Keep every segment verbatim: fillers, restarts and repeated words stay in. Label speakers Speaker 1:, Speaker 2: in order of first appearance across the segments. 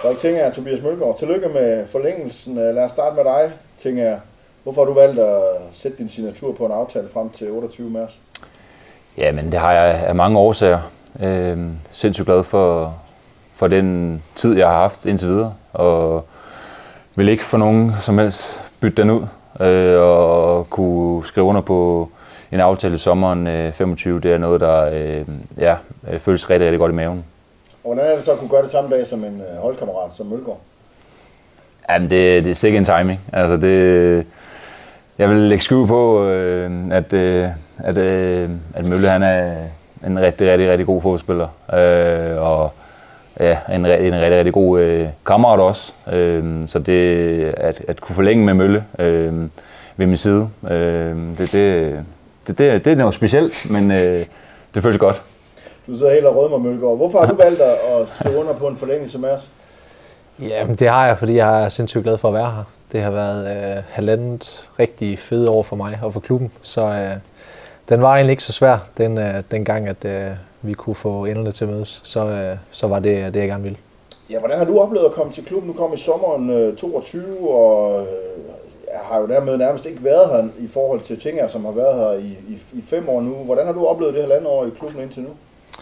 Speaker 1: Frederik Tinger, Tobias Mølgaard, tillykke med forlængelsen. Lad os starte med dig, Tinger. Hvorfor har du valgt at sætte din signatur på en aftale frem til otteogtyve marts?
Speaker 2: Ja, men det har jeg af mange årsager. Øh, sindssygt glad for, for den tid, jeg har haft indtil videre, og vil ikke for nogen som helst bytte den ud, øh, og kunne skrive under på en aftale i sommeren øh, femogtyve. Det er noget, der øh, ja, føles rigtig, rigtig godt i maven.
Speaker 1: Og hvordan er det så at kunne gøre det samme dag som en holdkammerat som Mølgaard?
Speaker 2: Jamen, det, det er sikkert en timing. Altså, det, jeg vil lægge skjul på, øh, at, øh, at, øh, at Mølle han er en rigtig, rigtig, rigtig god fodboldspiller. Øh, og ja, en, en rigtig, rigtig god øh, kammerat også. Øh, så det at, at kunne forlænge med Mølle øh, ved min side, øh, det, det, det, det, det er noget specielt, men øh, det føles godt.
Speaker 1: Du sidder helt og rødmer, Mølgaard. Hvorfor har du valgt at skrive under på en forlængelse med os?
Speaker 3: Jamen, det har jeg, fordi jeg er sindssygt glad for at være her. Det har været øh, halvandet rigtig fede år for mig og for klubben, så øh, den var egentlig ikke så svær, den, øh, den gang, at øh, vi kunne få enderne til at mødes. Så, øh, så var det det, jeg gerne ville.
Speaker 1: Ja, hvordan har du oplevet at komme til klubben? Nu kom i sommeren øh, toogtyve, og øh, jeg har jo dermed nærmest ikke været her i forhold til Tinger, som har været her i, i, i fem år nu. Hvordan har du oplevet det halvandet år i klubben indtil nu?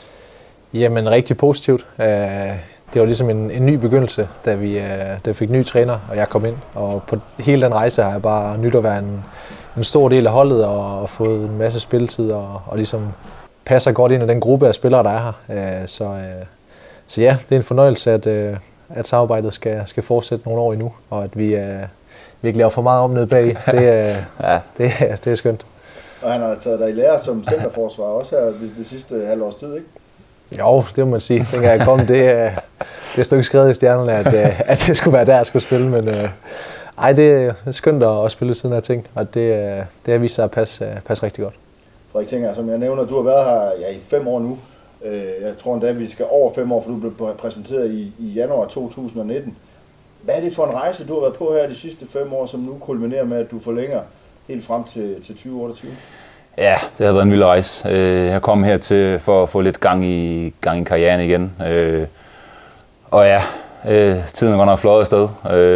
Speaker 3: Jamen, rigtig positivt. Det var ligesom en, en ny begyndelse, da vi, da vi fik ny træner, og jeg kom ind. Og på hele den rejse har jeg bare nydt at være en, en stor del af holdet og, og fået en masse spilletid og, og ligesom passer godt ind i den gruppe af spillere, der er her. Så, så ja, det er en fornøjelse, at, at samarbejdet skal, skal fortsætte nogle år endnu, og at vi, vi ikke laver for meget om nede bag. Det, ja. det, det er skønt.
Speaker 1: Og han har taget dig i lære som centerforsvar også her det, det sidste halvårs års tid, ikke?
Speaker 3: Jo, det må man sige. Dengang jeg kom, det, det er stået skrevet i stjernerne, at, at det skulle være der, jeg skulle spille. Men øh, ej, det er skønt at spille siden af ting, og det, det har vist sig at passe, passe rigtig godt.
Speaker 1: Frederik Tinger, som jeg nævner, du har været her ja, i fem år nu. Jeg tror endda, vi skal over fem år, for du blev præsenteret i, i januar to tusind nitten. Hvad er det for en rejse, du har været på her de sidste fem år, som nu kulminerer med, at du forlænger helt frem til, til tyve otteogtyve?
Speaker 2: Ja, det har været en vild rejse. Jeg kom her til for at få lidt gang i, gang i karrieren igen. Og ja, tiden er godt nok fløjet afsted.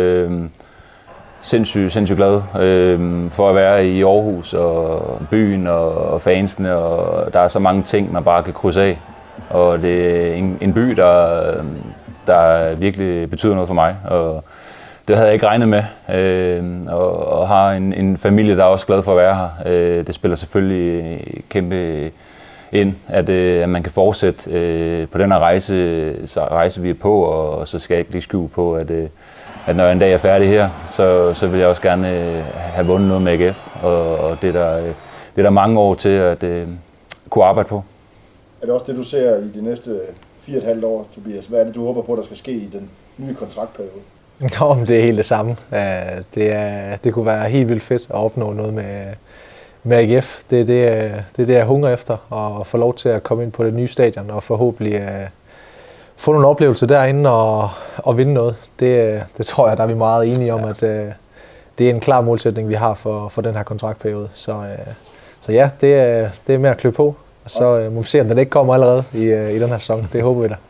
Speaker 2: Sindssygt, sindssygt glad for at være i Aarhus og byen og fansene. Og der er så mange ting, man bare kan krydse af. Og det er en, en by, der, der virkelig betyder noget for mig. Og det havde jeg ikke regnet med, øh, og, og har en, en familie, der er også glad for at være her. Øh, det spiller selvfølgelig kæmpe ind, at, øh, at man kan fortsætte øh, på den her rejse, så rejse, vi er på, og, og så skal jeg ikke lige skjule på, at, øh, at når jeg en dag er færdig her, så, så vil jeg også gerne øh, have vundet noget med A G F, og, og det, er der, det er der mange år til at øh, kunne arbejde på.
Speaker 1: Er det også det, du ser i de næste fire og et halvt år, Tobias? Hvad er det, du håber på, der skal ske i den nye kontraktperiode?
Speaker 3: Nå, men det er helt det samme. Det, er, det kunne være helt vildt fedt at opnå noget med, med A G F. Det er det, det er det, jeg hungrer efter, at få lov til at komme ind på det nye stadion og forhåbentlig uh, få nogle oplevelser derinde og, og vinde noget. Det, det tror jeg, der er vi meget enige om, at uh, det er en klar målsætning, vi har for, for den her kontraktperiode. Så, uh, så ja, det er, det er med at klø på, og så uh, må vi se, om den ikke kommer allerede i, uh, i den her sæson. Det håber vi da.